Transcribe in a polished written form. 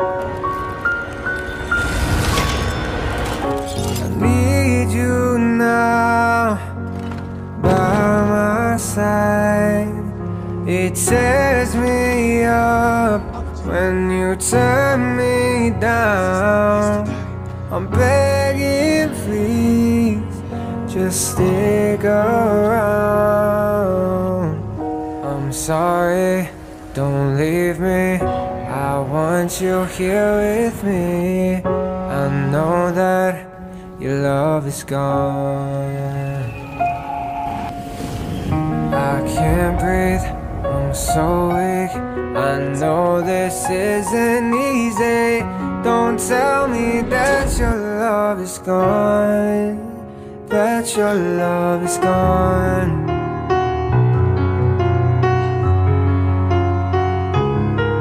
I need you now by my side. It tears me up when you turn me down. I'm begging, please, just stick around. I'm sorry, don't leave me. I want you here with me. I know that your love is gone. I can't breathe, I'm so weak. I know this isn't easy. Don't tell me that your love is gone, that your love is gone.